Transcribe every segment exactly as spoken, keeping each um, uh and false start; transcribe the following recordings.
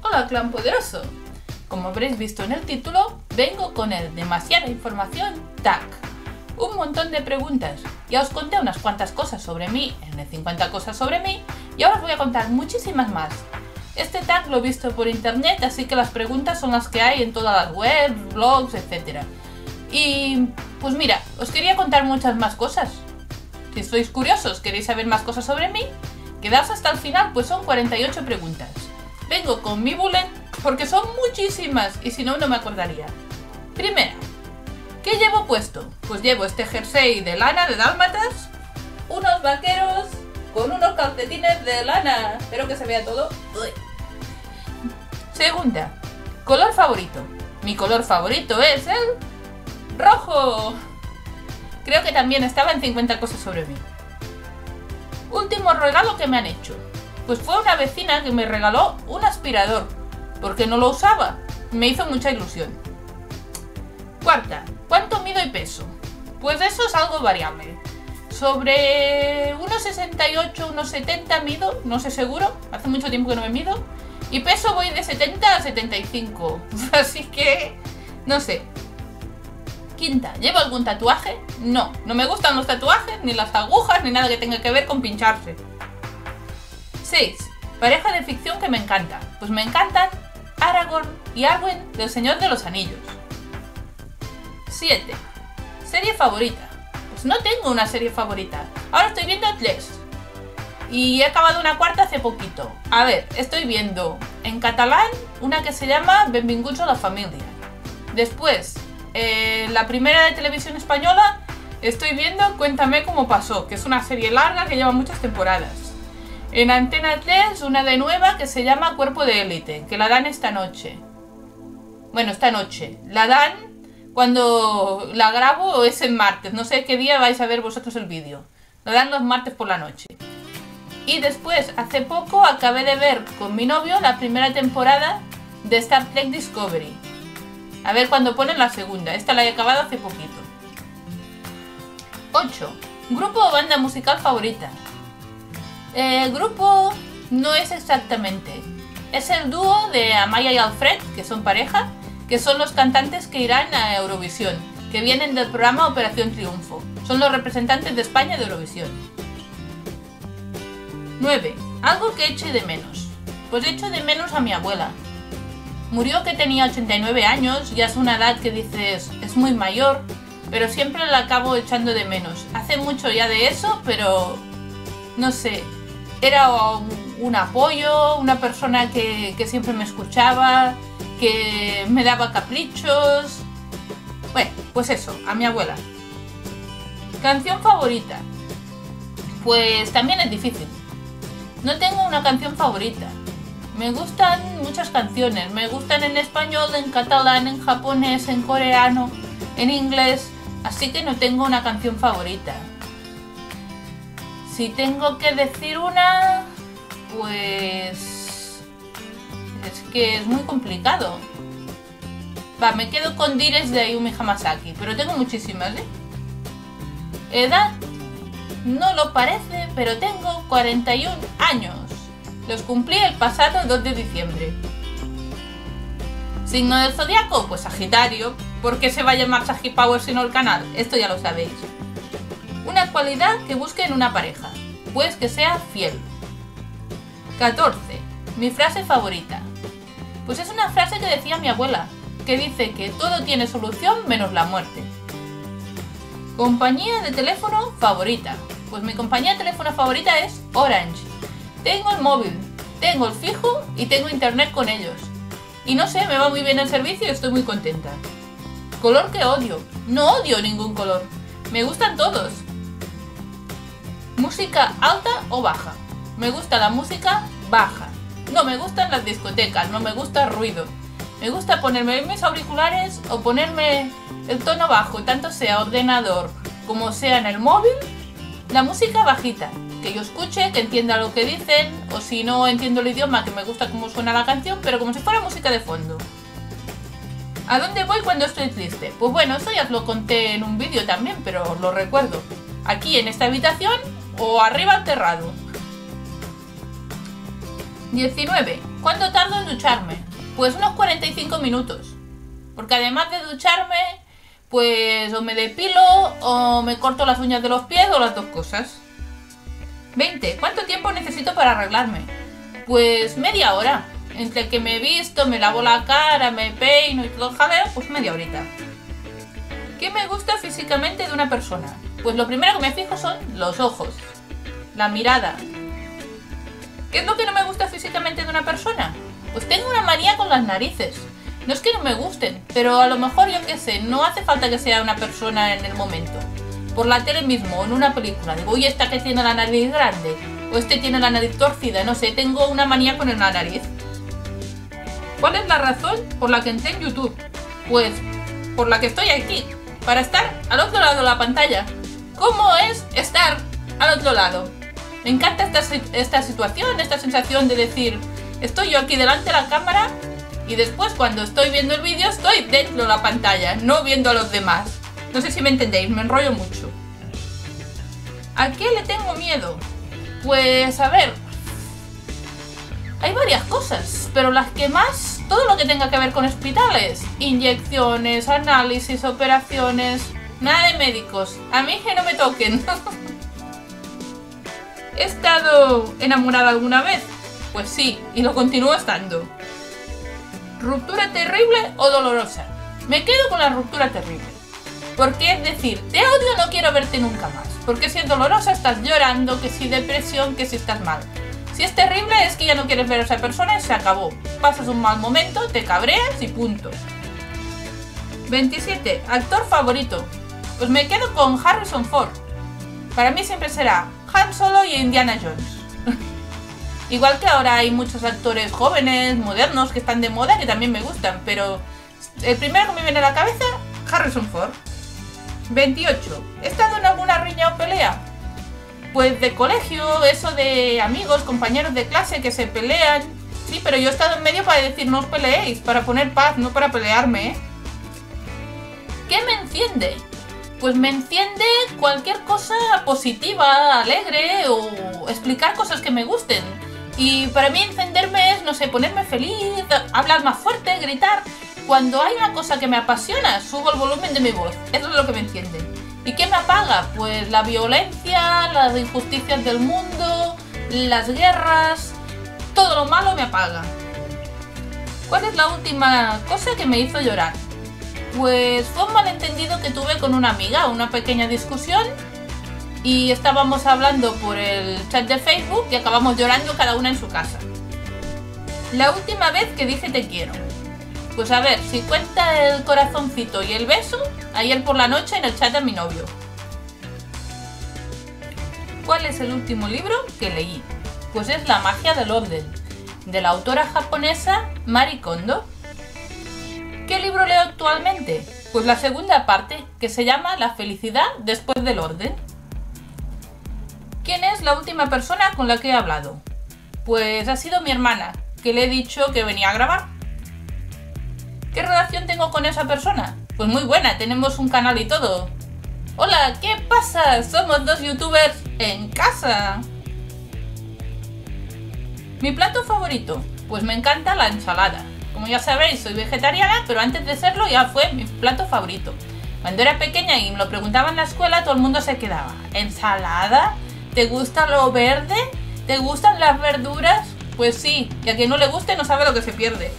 Hola clan poderoso. Como habréis visto en el título, vengo con el demasiada información tag. Un montón de preguntas. Ya os conté unas cuantas cosas sobre mí en el cincuenta cosas sobre mí y ahora os voy a contar muchísimas más. Este tag lo he visto por internet, así que las preguntas son las que hay en todas las webs, blogs, etcétera. Y pues mira, os quería contar muchas más cosas. Si sois curiosos, queréis saber más cosas sobre mí, quedaos hasta el final, pues son cuarenta y ocho preguntas. Vengo con mi bullet porque son muchísimas y si no, no me acordaría. Primera, ¿qué llevo puesto? Pues llevo este jersey de lana de dálmatas, unos vaqueros con unos calcetines de lana. Espero que se vea todo. Uy. Segunda, color favorito. Mi color favorito es el rojo. Creo que también estaba en cincuenta cosas sobre mí. Último regalo que me han hecho. Pues fue una vecina que me regaló un aspirador, porque no lo usaba. Me hizo mucha ilusión. Cuarta, ¿cuánto mido y peso? Pues eso es algo variable. Sobre uno sesenta y ocho, uno setenta mido, no sé seguro, hace mucho tiempo que no me mido. Y peso voy de setenta a setenta y cinco, así que no sé. Quinta, ¿llevo algún tatuaje? No, no me gustan los tatuajes, ni las agujas, ni nada que tenga que ver con pincharse. seis. Pareja de ficción que me encanta. Pues me encantan Aragorn y Arwen del Señor de los Anillos. siete. Serie favorita. Pues no tengo una serie favorita. Ahora estoy viendo tres. Y he acabado una cuarta hace poquito. A ver, estoy viendo en catalán una que se llama Benvinguts a la Família. Después, eh, la primera de televisión española, estoy viendo Cuéntame cómo pasó, que es una serie larga que lleva muchas temporadas. En Antena tres, una de nueva que se llama Cuerpo de Élite, que la dan esta noche. Bueno, esta noche. La dan cuando la grabo, es en martes. No sé qué día vais a ver vosotros el vídeo. La dan los martes por la noche. Y después, hace poco, acabé de ver con mi novio la primera temporada de Star Trek Discovery. A ver cuándo ponen la segunda. Esta la he acabado hace poquito. ocho. Grupo o banda musical favorita. El grupo no es exactamente. Es el dúo de Amaya y Alfred, que son pareja, que son los cantantes que irán a Eurovisión, que vienen del programa Operación Triunfo. Son los representantes de España de Eurovisión. nueve. Algo que eche de menos. Pues echo de menos a mi abuela. Murió que tenía ochenta y nueve años, ya es una edad que dices es muy mayor, pero siempre la acabo echando de menos. Hace mucho ya de eso, pero no sé. Era un, un apoyo, una persona que, que siempre me escuchaba, que me daba caprichos. Bueno, pues eso, a mi abuela. Canción favorita. Pues también es difícil. No tengo una canción favorita. Me gustan muchas canciones. Me gustan en español, en catalán, en japonés, en coreano, en inglés. Así que no tengo una canción favorita. Si tengo que decir una, pues es que es muy complicado. Va, me quedo con Dires de Ayumi Hamasaki, pero tengo muchísimas, ¿eh? Edad, no lo parece, pero tengo cuarenta y un años. Los cumplí el pasado dos de diciembre. Signo del zodiaco, pues Sagitario. ¿Por qué se va a llamar Sagipower si no el canal? Esto ya lo sabéis. Una cualidad que busque en una pareja, pues que sea fiel. catorce. Mi frase favorita. Pues es una frase que decía mi abuela, que dice que todo tiene solución menos la muerte. Compañía de teléfono favorita. Pues mi compañía de teléfono favorita es Orange. Tengo el móvil, tengo el fijo y tengo internet con ellos. Y no sé, me va muy bien el servicio y estoy muy contenta. Color que odio. No odio ningún color. Me gustan todos. Música alta o baja. Me gusta la música baja. No me gustan las discotecas, no me gusta el ruido. Me gusta ponerme mis auriculares o ponerme el tono bajo, tanto sea ordenador como sea en el móvil. La música bajita, que yo escuche, que entienda lo que dicen, o si no entiendo el idioma, que me gusta cómo suena la canción, pero como si fuera música de fondo. ¿A dónde voy cuando estoy triste? Pues bueno, eso ya os lo conté en un vídeo también, pero os lo recuerdo. Aquí en esta habitación o arriba al terrado. diecinueve. ¿Cuánto tardo en ducharme? Pues unos cuarenta y cinco minutos. Porque además de ducharme, pues o me depilo o me corto las uñas de los pies o las dos cosas. veinte. ¿Cuánto tiempo necesito para arreglarme? Pues media hora. Entre que me he visto, me lavo la cara, me peino y todo el jaleo, pues media horita. ¿Qué me gusta físicamente de una persona? Pues lo primero que me fijo son los ojos, la mirada. ¿Qué es lo que no me gusta físicamente de una persona? Pues tengo una manía con las narices. No es que no me gusten, pero a lo mejor, yo qué sé, no hace falta que sea una persona en el momento. Por la tele mismo, o en una película, digo, oye, esta que tiene la nariz grande, o este tiene la nariz torcida, no sé, tengo una manía con la nariz. ¿Cuál es la razón por la que entré en YouTube? Pues por la que estoy aquí, para estar al otro lado de la pantalla. ¿Cómo es estar al otro lado? Me encanta esta, esta situación, esta sensación de decir, estoy yo aquí delante de la cámara y después cuando estoy viendo el vídeo estoy dentro de la pantalla, no viendo a los demás. No sé si me entendéis, me enrollo mucho. ¿A qué le tengo miedo? Pues a ver, hay varias cosas, pero las que más, todo lo que tenga que ver con hospitales, inyecciones, análisis, operaciones, nada de médicos, a mí que no me toquen. ¿He estado enamorada alguna vez? Pues sí, y lo continúo estando. ¿Ruptura terrible o dolorosa? Me quedo con la ruptura terrible. Porque es decir, te odio, no quiero verte nunca más. Porque si es dolorosa estás llorando, que si depresión, que si estás mal. Si es terrible es que ya no quieres ver a esa persona y se acabó. Pasas un mal momento, te cabreas y punto. veintisiete. Actor favorito. Pues me quedo con Harrison Ford. Para mí siempre será Han Solo y Indiana Jones. Igual que ahora hay muchos actores jóvenes, modernos, que están de moda, que también me gustan. Pero el primero que me viene a la cabeza, Harrison Ford. veintiocho. ¿He estado en alguna riña o pelea? Pues de colegio, eso de amigos, compañeros de clase que se pelean. Sí, pero yo he estado en medio para decir no os peleéis, para poner paz, no para pelearme, ¿eh? ¿Qué me enciende? Pues me enciende cualquier cosa positiva, alegre o explicar cosas que me gusten. Y para mí encenderme es, no sé, ponerme feliz, hablar más fuerte, gritar. Cuando hay una cosa que me apasiona, subo el volumen de mi voz. Eso es lo que me enciende. ¿Y qué me apaga? Pues la violencia, las injusticias del mundo, las guerras, todo lo malo me apaga. ¿Cuál es la última cosa que me hizo llorar? Pues fue un malentendido que tuve con una amiga, una pequeña discusión, y estábamos hablando por el chat de Facebook y acabamos llorando cada una en su casa. La última vez que dije te quiero. Pues a ver, si cuenta el corazoncito y el beso, ayer por la noche en el chat de mi novio. ¿Cuál es el último libro que leí? Pues es La magia del orden, de la autora japonesa Marie Kondo. ¿Qué libro leo actualmente? Pues la segunda parte, que se llama La felicidad después del orden. ¿Quién es la última persona con la que he hablado? Pues ha sido mi hermana, que le he dicho que venía a grabar. ¿Qué relación tengo con esa persona? Pues muy buena, tenemos un canal y todo. Hola, ¿qué pasa? Somos dos youtubers en casa. ¿Mi plato favorito? Pues me encanta la ensalada. Como ya sabéis, soy vegetariana, pero antes de serlo ya fue mi plato favorito. Cuando era pequeña y me lo preguntaba en la escuela, todo el mundo se quedaba. ¿Ensalada? ¿Te gusta lo verde? ¿Te gustan las verduras? Pues sí, y a quien no le guste no sabe lo que se pierde.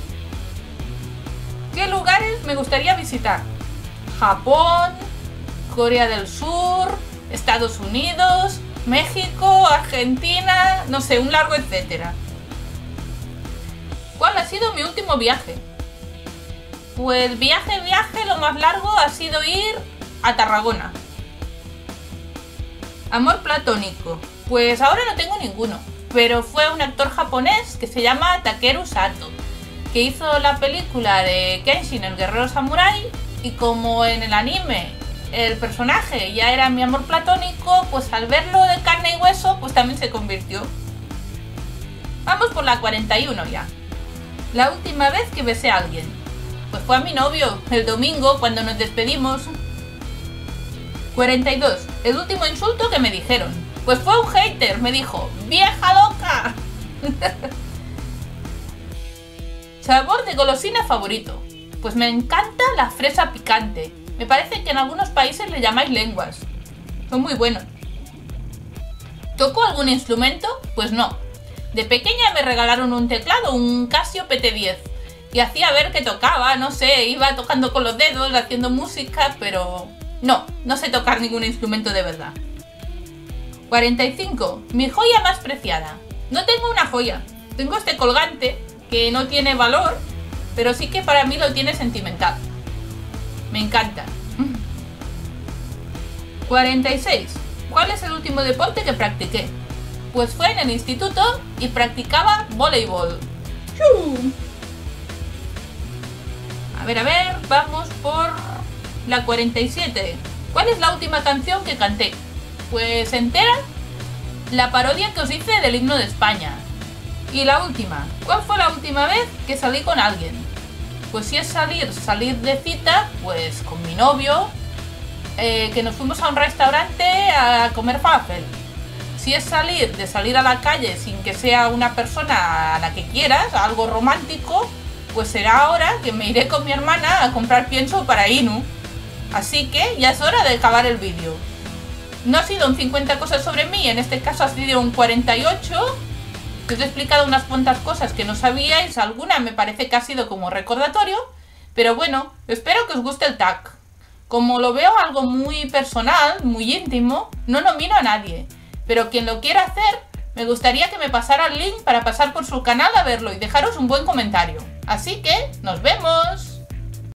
¿Qué lugares me gustaría visitar? Japón, Corea del Sur, Estados Unidos, México, Argentina, no sé, un largo etcétera. ¿Cuál ha sido mi último viaje? Pues viaje, viaje, lo más largo ha sido ir a Tarragona. Amor platónico. Pues ahora no tengo ninguno, pero fue un actor japonés que se llama Takeru Sato, que hizo la película de Kenshin, el guerrero samurái, y como en el anime el personaje ya era mi amor platónico, pues al verlo de carne y hueso, pues también se convirtió. Vamos por la cuarenta y uno ya. La última vez que besé a alguien, pues fue a mi novio, el domingo, cuando nos despedimos. cuarenta y dos. El último insulto que me dijeron, pues fue un hater, me dijo, ¡vieja loca! Sabor de golosina favorito. Pues me encanta la fresa picante. Me parece que en algunos países le llamáis lenguas. Son muy buenos. ¿Toco algún instrumento? Pues no. De pequeña me regalaron un teclado, un Casio P T diez. Y hacía ver que tocaba, no sé, iba tocando con los dedos, haciendo música, pero no, no sé tocar ningún instrumento de verdad. cuarenta y cinco. Mi joya más preciada. No tengo una joya, tengo este colgante que no tiene valor, pero sí que para mí lo tiene sentimental. Me encanta. cuarenta y seis. ¿Cuál es el último deporte que practiqué? Pues fue en el instituto y practicaba voleibol. ¡Chuu! A ver, a ver, vamos por la cuarenta y siete. ¿Cuál es la última canción que canté? Pues entera, la parodia que os hice del himno de España. Y la última, ¿cuál fue la última vez que salí con alguien? Pues si es salir, salir de cita, pues con mi novio, eh, que nos fuimos a un restaurante a comer falafel. Si es salir, de salir a la calle sin que sea una persona a la que quieras, algo romántico, pues será ahora que me iré con mi hermana a comprar pienso para Inu. Así que ya es hora de acabar el vídeo. No ha sido un cincuenta cosas sobre mí, en este caso ha sido un cuarenta y ocho. Os he explicado unas cuantas cosas que no sabíais, alguna me parece que ha sido como recordatorio. Pero bueno, espero que os guste el tag. Como lo veo algo muy personal, muy íntimo, no nomino a nadie. Pero quien lo quiera hacer, me gustaría que me pasara el link para pasar por su canal a verlo y dejaros un buen comentario. Así que, ¡nos vemos!